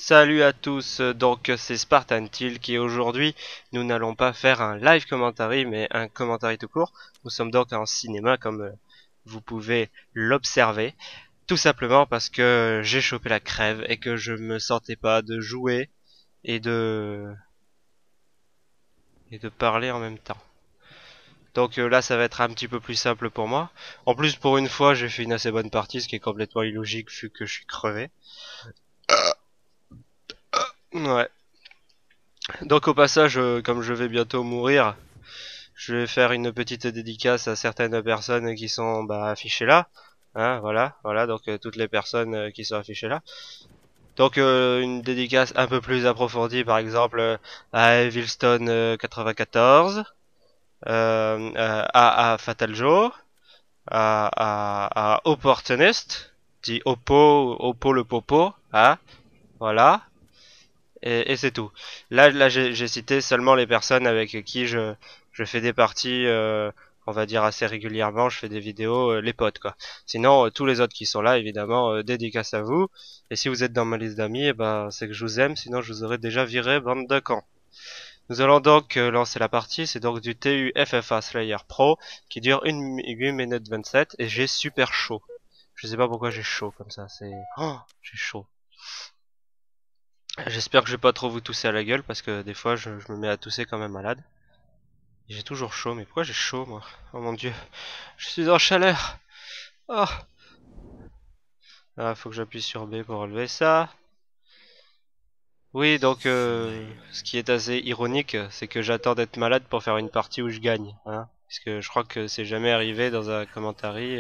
Salut à tous, donc c'est Spartan Tilk qui aujourd'hui nous n'allons pas faire un live commentary mais un commentary tout court. Nous sommes donc en cinéma comme vous pouvez l'observer, tout simplement parce que j'ai chopé la crève et que je me sentais pas de jouer et de parler en même temps. Donc là ça va être un petit peu plus simple pour moi. En plus pour une fois j'ai fait une assez bonne partie, ce qui est complètement illogique vu que je suis crevé. Ouais. Donc au passage, comme je vais bientôt mourir, je vais faire une petite dédicace à certaines personnes qui sont affichées là. Hein, voilà, donc toutes les personnes qui sont affichées là. Donc une dédicace un peu plus approfondie, par exemple à Evilstone 94, à Fatal Joe, à Opportunist, dit Oppo le Popo, hein, voilà. Et c'est tout. Là j'ai cité seulement les personnes avec qui je fais des parties, on va dire assez régulièrement, je fais des vidéos, les potes quoi. Sinon, tous les autres qui sont là, évidemment, dédicace à vous. Et si vous êtes dans ma liste d'amis, c'est que je vous aime, sinon je vous aurais déjà viré, bande de cons. Nous allons donc lancer la partie, c'est donc du TUFFA Slayer Pro, qui dure 1 minute 27, et j'ai super chaud. Je sais pas pourquoi j'ai chaud comme ça, j'ai chaud. J'espère que je vais pas trop vous tousser à la gueule parce que des fois je me mets à tousser comme un malade. J'ai toujours chaud, mais pourquoi j'ai chaud moi? Oh mon dieu, je suis en chaleur. Oh. Ah, faut que j'appuie sur B pour relever ça. Oui, donc ce qui est assez ironique, c'est que j'attends d'être malade pour faire une partie où je gagne, hein, parce que je crois que c'est jamais arrivé dans un commentary.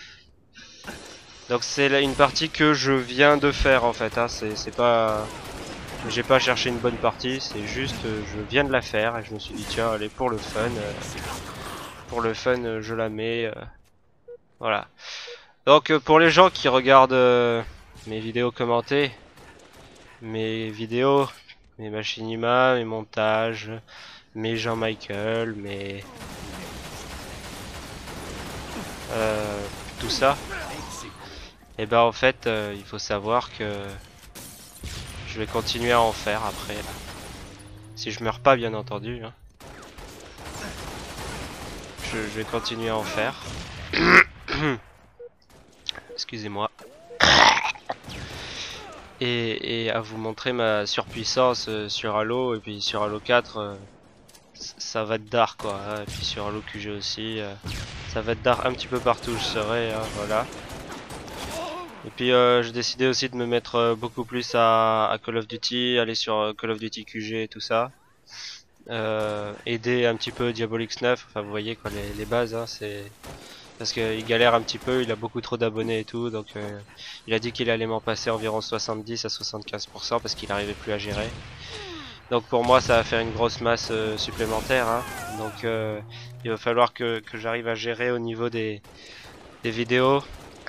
Donc c'est là une partie que je viens de faire en fait, hein, c'est pas. J'ai pas cherché une bonne partie, c'est juste je viens de la faire et je me suis dit tiens allez pour le fun, je la mets, voilà. Donc pour les gens qui regardent mes vidéos commentées, mes vidéos, mes machinima, mes montages, mes Jean-Michel, mes tout ça, et ben en fait il faut savoir que je vais continuer à en faire après là. Si je meurs pas bien entendu, hein. Je vais continuer à en faire. Excusez-moi. Et à vous montrer ma surpuissance sur Halo, et puis sur Halo 4, ça va être dark quoi, hein. Et puis sur Halo QG aussi, ça va être dark un petit peu partout où je serai, hein, voilà. Et puis j'ai décidé aussi de me mettre beaucoup plus à Call of Duty, aller sur Call of Duty QG et tout ça. Aider un petit peu Diabolix 9, enfin vous voyez quoi les bases, hein, c'est parce qu'il galère un petit peu, il a beaucoup trop d'abonnés et tout, donc il a dit qu'il allait m'en passer environ 70 à 75% parce qu'il n'arrivait plus à gérer. Donc pour moi ça va faire une grosse masse supplémentaire, hein. Donc il va falloir que j'arrive à gérer au niveau des vidéos.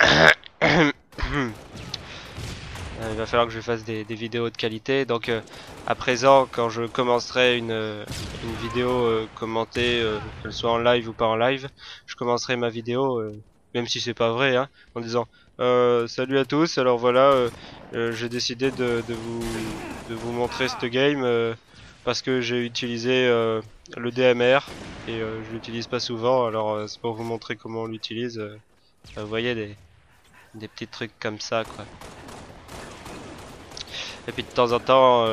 Il va falloir que je fasse des vidéos de qualité. Donc à présent, quand je commencerai une vidéo commentée, qu'elle soit en live ou pas en live, je commencerai ma vidéo, même si c'est pas vrai, hein, en disant salut à tous. Alors voilà, j'ai décidé de vous montrer cette game parce que j'ai utilisé le DMR et je l'utilise pas souvent. Alors c'est pour vous montrer comment on l'utilise. Vous voyez des petits trucs comme ça, quoi. Et puis de temps en temps,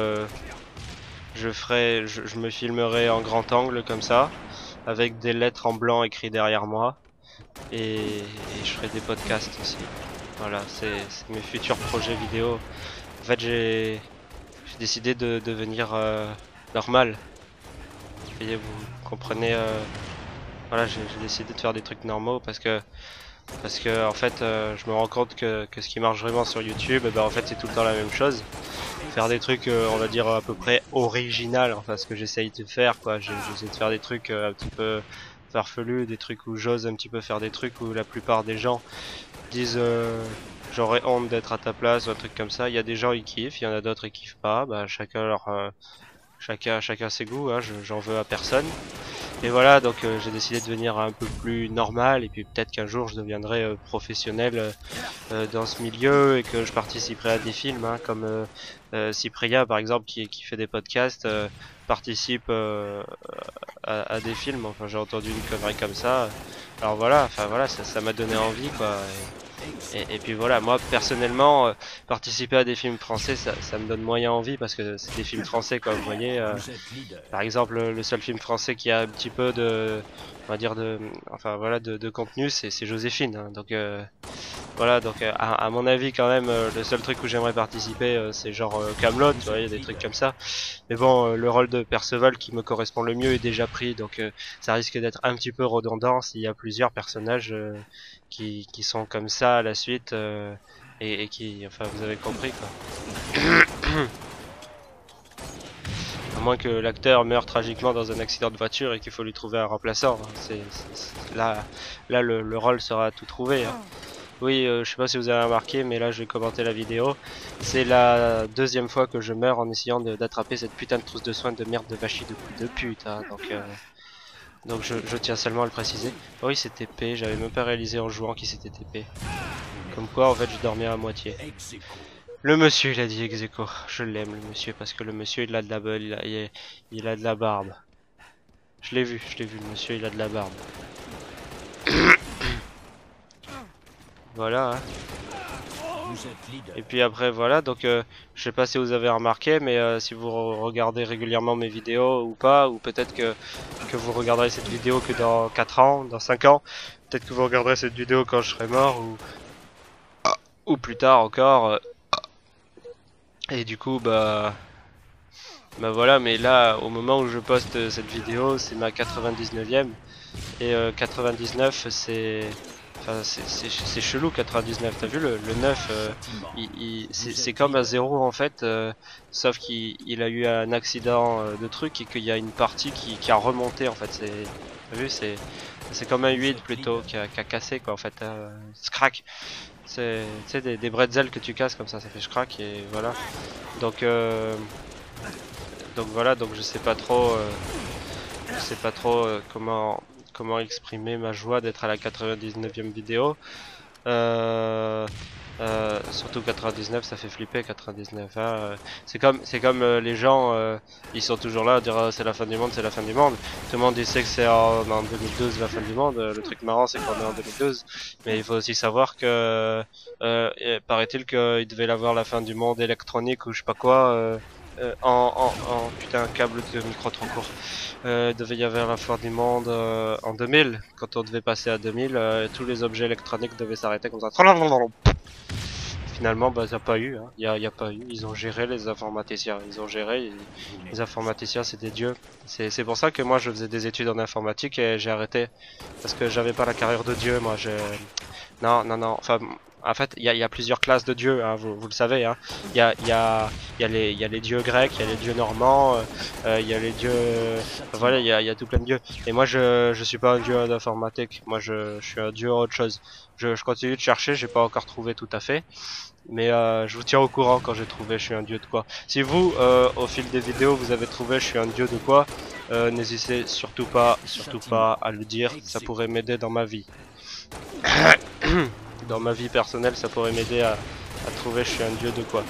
je me filmerai en grand angle comme ça, avec des lettres en blanc écrites derrière moi, et je ferai des podcasts aussi. Voilà, c'est mes futurs projets vidéo. En fait, j'ai décidé de devenir normal. Et vous comprenez, voilà, j'ai décidé de faire des trucs normaux parce que en fait, je me rends compte que ce qui marche vraiment sur YouTube, en fait, c'est tout le temps la même chose. Faire des trucs on va dire à peu près original, enfin ce que j'essaye de faire quoi, j'essaie de faire des trucs un petit peu farfelus, des trucs où j'ose un petit peu faire des trucs où la plupart des gens disent j'aurais honte d'être à ta place ou un truc comme ça. Il y a des gens ils kiffent, il y en a d'autres ils kiffent pas, chacun ses goûts, hein, j'en veux à personne. Et voilà, donc j'ai décidé de devenir un peu plus normal et puis peut-être qu'un jour je deviendrai professionnel dans ce milieu et que je participerai à des films, hein, comme Cyprien par exemple qui fait des podcasts, participe à des films. Enfin, j'ai entendu une connerie comme ça. Alors voilà, enfin voilà, ça m'a donné envie quoi. Et puis voilà, moi personnellement, participer à des films français, ça me donne moyen envie parce que c'est des films français quoi. Vous voyez, par exemple, le seul film français qui a un petit peu de, on va dire enfin voilà, de contenu, c'est Joséphine. Hein. Donc voilà, donc à mon avis quand même, le seul truc où j'aimerais participer, c'est genre Camelot, tu vois, il y a des trucs comme ça. Mais bon, le rôle de Perceval qui me correspond le mieux est déjà pris, donc ça risque d'être un petit peu redondant s'il y a plusieurs personnages qui sont comme ça à la suite et qui, enfin, vous avez compris quoi. À moins que l'acteur meure tragiquement dans un accident de voiture et qu'il faut lui trouver un remplaçant. Hein. Là, le rôle sera tout trouvé. Hein. Oui, je sais pas si vous avez remarqué, mais là je vais commenter la vidéo. C'est la deuxième fois que je meurs en essayant d'attraper cette putain de trousse de soins de merde de vachie de coup de pute. Hein. Donc je tiens seulement à le préciser. Oh, oui, c'est TP, j'avais même pas réalisé en jouant qu'il s'était TP. Comme quoi, en fait, je dormais à moitié. Le monsieur, il a dit ex aequo. Je l'aime, le monsieur, parce que le monsieur, il a de la belle, il a de la barbe. Je l'ai vu, le monsieur, il a de la barbe. Voilà, hein. Et puis après voilà, donc je sais pas si vous avez remarqué, mais si vous regardez régulièrement mes vidéos ou pas, ou peut-être que vous regarderez cette vidéo que dans 4 ans, dans 5 ans, peut-être que vous regarderez cette vidéo quand je serai mort ou plus tard encore. Et du coup bah voilà, mais là au moment où je poste cette vidéo, c'est ma 99e et 99 c'est enfin, c'est chelou 99, t'as vu le 9 c'est comme un 0 en fait, sauf qu'il a eu un accident de truc et qu'il y a une partie qui a remonté en fait, t'as vu, c'est comme un 8 plutôt qui a cassé quoi en fait, crack, c'est des bretzels que tu casses comme ça fait crack et voilà, donc voilà, donc je sais pas trop comment exprimer ma joie d'être à la 99e vidéo. Surtout 99, ça fait flipper 99. Hein. C'est comme les gens, ils sont toujours là à dire c'est la fin du monde, c'est la fin du monde. Tout le monde il sait que c'est en 2012 la fin du monde. Le truc marrant c'est qu'on est en 2012, mais il faut aussi savoir que paraît-il qu'il devait y avoir la fin du monde électronique ou je sais pas quoi. Putain, un câble de micro trop court. Devait y avoir la fin du monde en 2000. Quand on devait passer à 2000, tous les objets électroniques devaient s'arrêter comme ça. Finalement, bah, ça n'a pas eu. Hein. Y a pas eu. Ils ont géré les informaticiens. Ils ont géré. Les informaticiens, c'est des dieux. C'est pour ça que moi, je faisais des études en informatique et j'ai arrêté parce que j'avais pas la carrière de dieu. Moi, non, non, non. Enfin, en fait, il y a plusieurs classes de dieux, hein, vous le savez. Hein. Il y a les dieux grecs, il y a les dieux normands, il y a les dieux... voilà, il y a tout plein de dieux. Et moi, je suis pas un dieu d'informatique. Moi, je suis un dieu autre chose. Je continue de chercher, j'ai pas encore trouvé tout à fait. Mais je vous tiens au courant quand j'ai trouvé je suis un dieu de quoi. Si vous, au fil des vidéos, vous avez trouvé je suis un dieu de quoi, n'hésitez surtout pas à le dire. Ça pourrait m'aider dans ma vie. Dans ma vie personnelle, ça pourrait m'aider à trouver je suis un dieu de quoi.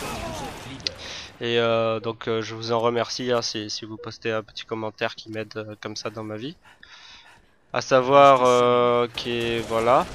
Et donc je vous en remercie hein, si vous postez un petit commentaire qui m'aide comme ça dans ma vie. À savoir voilà.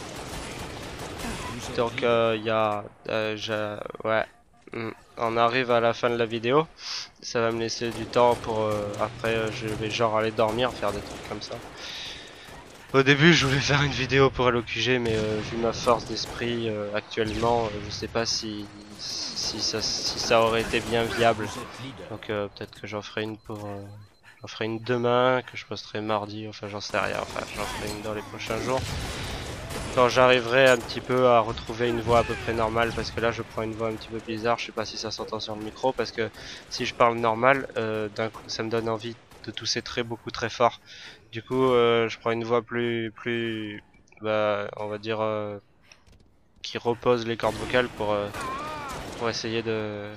Donc il y a ouais. On arrive à la fin de la vidéo. Ça va me laisser du temps pour après je vais genre aller dormir, faire des trucs comme ça. Au début, je voulais faire une vidéo pour aller au QG, mais vu ma force d'esprit actuellement, je sais pas si ça aurait été bien viable. Donc peut-être que j'en ferai une j'en ferai une demain, que je posterai mardi, enfin j'en sais rien, enfin j'en ferai une dans les prochains jours. Quand j'arriverai un petit peu à retrouver une voix à peu près normale, parce que là je prends une voix un petit peu bizarre, je sais pas si ça s'entend sur le micro, parce que si je parle normal, d'un coup ça me donne envie de tousser beaucoup très fort. Du coup je prends une voix plus bah, on va dire qui repose les cordes vocales pour essayer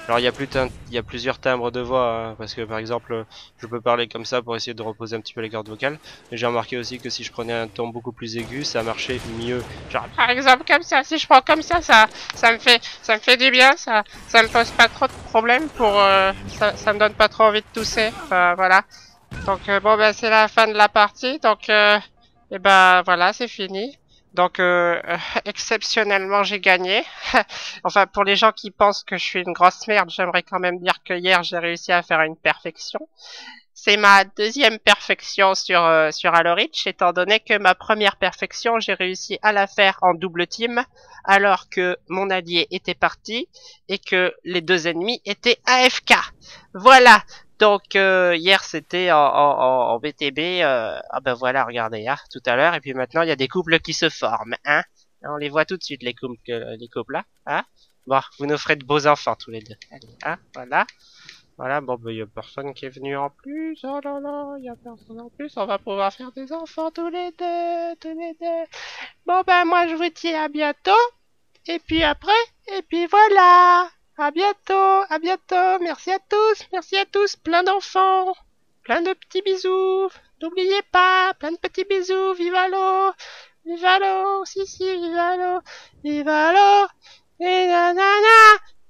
Alors il y a plusieurs timbres de voix, hein, parce que par exemple, je peux parler comme ça pour essayer de reposer un petit peu les cordes vocales. Mais j'ai remarqué aussi que si je prenais un ton beaucoup plus aigu, ça marchait mieux. Genre par exemple comme ça, si je prends comme ça me fait du bien, ça me pose pas trop de problèmes pour, ça me donne pas trop envie de tousser. Enfin, voilà. Donc bon ben c'est la fin de la partie, donc et ben voilà c'est fini. Donc exceptionnellement j'ai gagné. Enfin pour les gens qui pensent que je suis une grosse merde, j'aimerais quand même dire que hier j'ai réussi à faire une perfection. C'est ma deuxième perfection sur Halo Reach, étant donné que ma première perfection j'ai réussi à la faire en double team, alors que mon allié était parti et que les deux ennemis étaient AFK. Voilà. Donc hier c'était en BTB, ah ben voilà regardez hein, tout à l'heure et puis maintenant il y a des couples qui se forment, hein. On les voit tout de suite les couples là, hein. Bon, vous nous ferez de beaux enfants tous les deux. Allez, hein, voilà. Voilà, bon, ben, y a personne qui est venu en plus. Oh là là, y a personne en plus. On va pouvoir faire des enfants tous les deux, tous les deux. Bon, ben, moi, je vous dis à bientôt. Et puis après, et puis voilà. À bientôt, à bientôt. Merci à tous. Plein d'enfants. Plein de petits bisous. N'oubliez pas, plein de petits bisous. Viva l'eau. Viva l'eau. Si, si, viva l'eau. Viva l'eau. Et nanana.